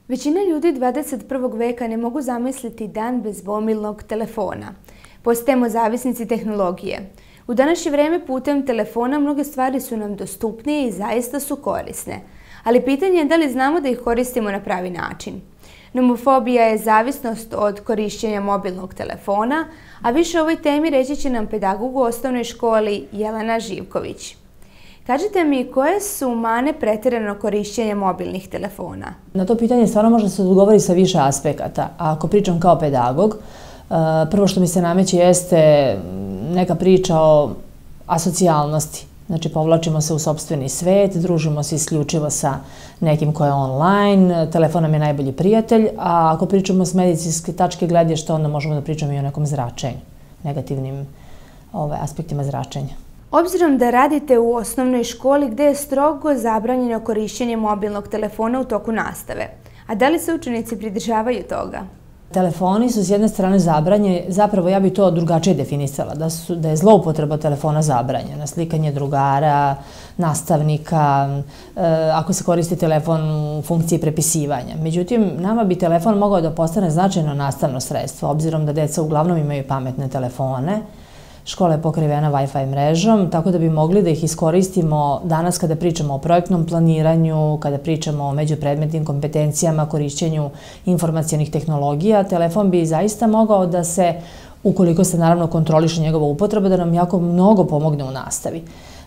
Većina ljudi 21. veka ne mogu zamisliti dan bez mobilnog telefona. Postajemo zavisnici tehnologije. U današnje vreme putem telefona mnoge stvari su nam dostupnije i zaista su korisne. Ali pitanje je da li znamo da ih koristimo na pravi način. Nomofobija je zavisnost od korišćenja mobilnog telefona, a više o ovoj temi reći će nam pedagog u osnovnoj školi Jelena Živković. Kažite mi, koje su mane pretjeranog korišćenja mobilnih telefona? Na to pitanje stvarno može se odgovori sa više aspekata. A ako pričam kao pedagog, prvo što mi se nameće jeste neka priča o asocijalnosti. Znači, povlačimo se u sopstveni svet, družimo se isključivo sa nekim ko je online, telefon nam je najbolji prijatelj, a ako pričamo s medicinske tačke gledišta, onda možemo da pričamo i o nekom zračenju, negativnim aspektima zračenja. Obzirom da radite u osnovnoj školi gde je strogo zabranjeno korišćenje mobilnog telefona u toku nastave, a da li se učenici pridržavaju toga? Telefoni su s jedne strane zabranjeni, zapravo ja bih to drugačije definisala, da je zloupotreba telefona zabranjena, slikanje drugara, nastavnika, ako se koristi telefon u funkciji prepisivanja. Međutim, nama bi telefon mogao da postane značajno nastavno sredstvo, obzirom da deca uglavnom imaju pametne telefone. Škola je pokrivena Wi-Fi mrežom, tako da bi mogli da ih iskoristimo danas kada pričamo o projektnom planiranju, kada pričamo o međupredmetnim kompetencijama, korišćenju informacionih tehnologija. Telefon bi zaista mogao da se, ukoliko se naravno kontroliše njegova upotreba, da nam jako mnogo pomogne u nastavi.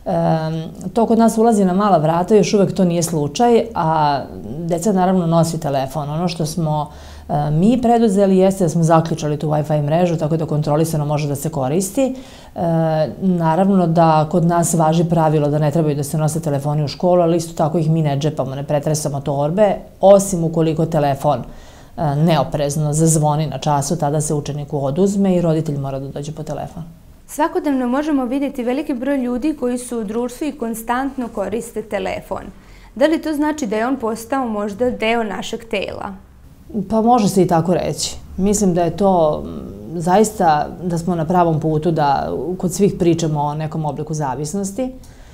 To kod nas ulazi na mala vrata, još uvek to nije slučaj, a deca naravno nosi telefon. Ono što smo mi preduzeli jeste da smo zaključali tu Wi-Fi mrežu, tako da kontrolisano može da se koristi. Naravno da kod nas važi pravilo da ne trebaju da se nose telefoni u školu, ali isto tako ih mi ne džepamo, ne pretresamo torbe, osim ukoliko telefon neoprezno zazvoni na času, tada se učeniku oduzme i roditelj mora da dođe po telefon. Svakodnevno možemo vidjeti veliki broj ljudi koji su u društvu i konstantno koriste telefon. Da li to znači da je on postao možda deo našeg tela? Pa može se i tako reći. Mislim da je to zaista da smo na pravom putu da kod svih pričamo o nekom obliku zavisnosti.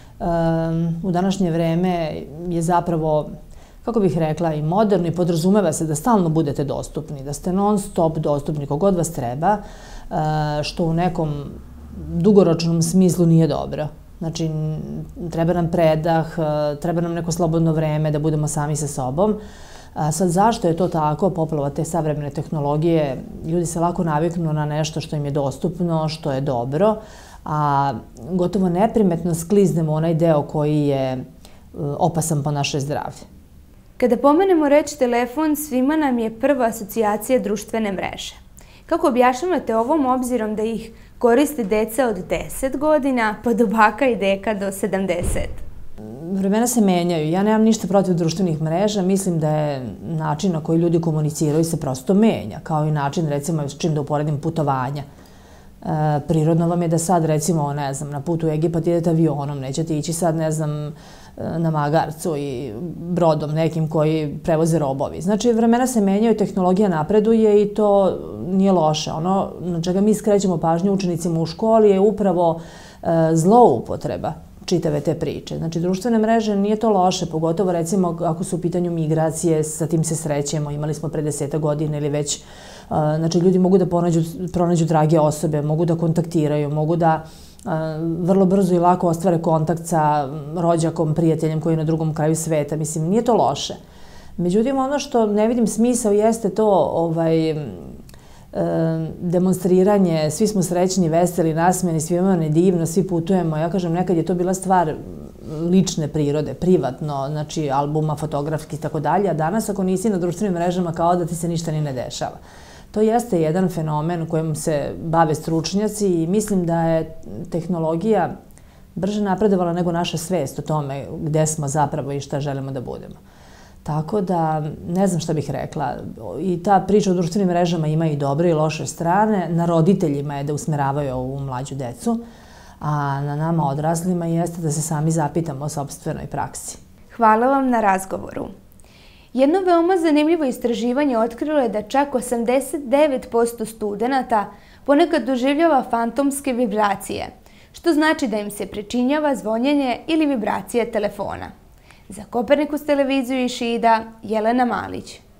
U današnje vreme je zapravo, kako bih rekla, i moderno i podrazumeva se da stalno budete dostupni, da ste non stop dostupni kogod vas treba, što u nekom dugoročnom smislu nije dobro. Znači, treba nam predah, treba nam neko slobodno vreme da budemo sami sa sobom. Sad, zašto je to tako? Poplava te savremene tehnologije, ljudi se lako naviknu na nešto što im je dostupno, što je dobro, a gotovo neprimetno skliznemo onaj deo koji je opasan po naše zdravlje. Kada pomenemo reč telefon, svima nam je prva asocijacija društvene mreže. Kako objašnjavate ovom obzirom da ih koriste deca od 10 godina, pa do baka i deka do 70? Vremena se menjaju. Ja nemam ništa protiv društvenih mreža. Mislim da je način na koji ljudi komuniciraju se prosto menja. Kao i način, recimo, s čim da uporedim putovanja. Prirodno vam je da sad, recimo, ne znam, na putu u Egipat idete avionom. Nećete ići sad, ne znam, na magarcu i brodom nekim koji prevoze robovi. Znači, vremena se menjaju, tehnologija napreduje i to nije loše. Ono na čega mi skrećemo pažnju učenicima u školi je upravo zloupotreba čitave te priče. Znači, društvene mreže nije to loše, pogotovo recimo ako su u pitanju migracije, sa tim se srećemo, imali smo pre 10 godina ili već, znači ljudi mogu da pronađu drage osobe, mogu da kontaktiraju, mogu da vrlo brzo i lako ostvare kontakt sa rođakom, prijateljem koji je na drugom kraju sveta. Mislim, nije to loše. Međutim, ono što ne vidim smisao jeste to demonstriranje, svi smo srećni, veseli, nasmejani, svima nam je divno, svi putujemo. Ja kažem, nekad je to bila stvar lične prirode, privatno, znači albuma, fotografski i tako dalje, a danas ako nisi na društvenim mrežama kao da ti se ništa ni ne dešava. To jeste jedan fenomen kojim se bave stručnjaci i mislim da je tehnologija brže napredovala nego naša svest o tome gde smo zapravo i šta želimo da budemo. Tako da, ne znam šta bih rekla. I ta priča o društvenim mrežama ima i dobre i loše strane. Na roditeljima je da usmeravaju ovu mlađu decu, a na nama odraslima jeste da se sami zapitamo o sopstvenoj praksi. Hvala vam na razgovoru. Jedno veoma zanimljivo istraživanje otkrilo je da čak 89% studenata ponekad doživljava fantomske vibracije, što znači da im se pričinjava zvonjenje ili vibracije telefona. Za Kopernikus televiziju iz Šida, Jelena Malić.